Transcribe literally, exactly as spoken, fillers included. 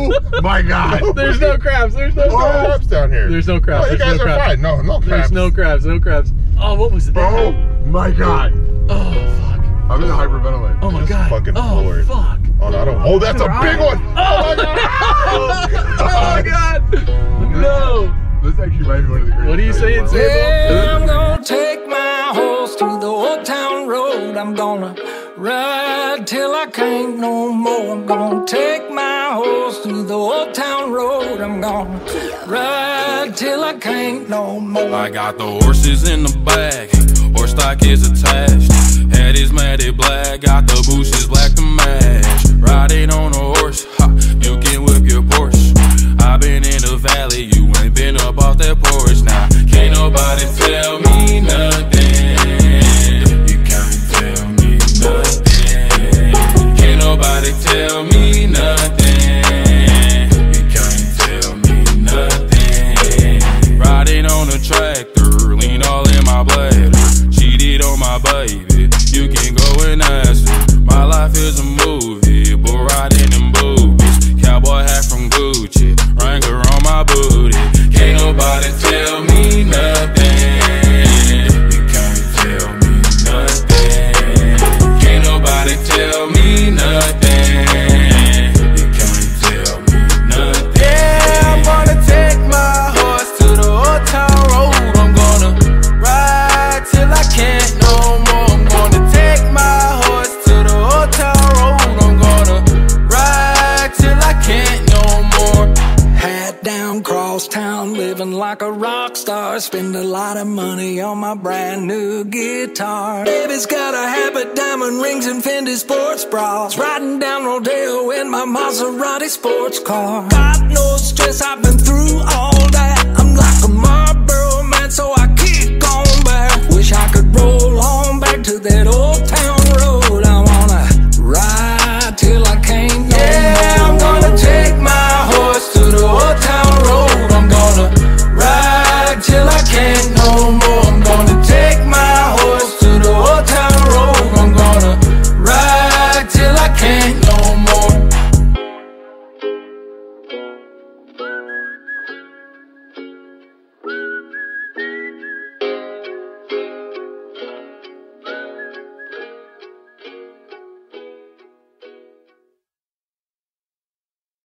Oh my God. There's no crabs. There's no oh. crabs down here. There's no crabs. Oh, you There's guys no are crabs. fine. No, no crabs. There's no crabs. No crabs. Oh, what was that? Oh my God. Oh fuck. I'm gonna hyperventilate. Oh my God. Fucking oh Lord. fuck. Oh, no, I don't. Oh, that's a big one. Oh, Oh my God. oh my God. No. This actually might be one of the greatest. What are you saying, Sable? Yeah, I'm gonna take my horse to the old town road. I'm gonna ride till I can't no more. I'm gonna take my horse to the old town road. I'm gonna ride till I can't no more. I got the horses in the bag, horse stock is attached. Head is matted black, got the bushes black to match. Riding on a horse, ha, you can whip your Porsche. I been in the valley, you ain't been up off that porch. Now, can't nobody tell me nothing. You can't tell me nothing. Can't nobody tell me nothing. You can't tell me nothing. Riding on a tractor, lean all in my bladder. Cheated on my baby, you can go and ask her. My life is a movie, but riding in boobies. Cowboy hat from Gucci, Wrangler on my booty. Can't nobody tell me nothing. You can't tell me nothing. Can't nobody tell me nothing. You can't tell me nothing. Yeah, I'm gonna take my horse to the old town road. I'm gonna ride till I can't no more. I'm gonna take my horse to the old town road. I'm gonna ride till I can't no more. Hat down, cross town, living like a rock star. Spend a lot of money on my brand new guitar. Baby's got a habit, diamond rings and Fendi sports bras. Riding down Rodeo in my Maserati sports car. Got no stress, I've been through all